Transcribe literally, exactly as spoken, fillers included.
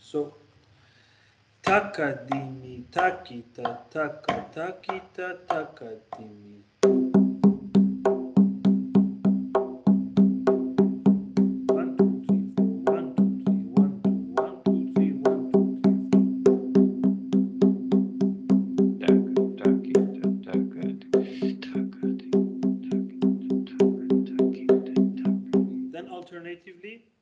So takadimi, takita, taka, takita, takadimi. One, two, three, four. One, two, three, one, two, one, two, three, one, two, Taka, takita, taka, taka, then alternatively,